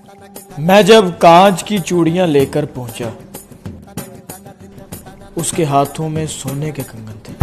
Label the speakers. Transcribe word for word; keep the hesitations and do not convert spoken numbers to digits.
Speaker 1: मैं जब कांच की चूड़ियां लेकर पहुंचा, उसके हाथों में सोने के कंगन थे।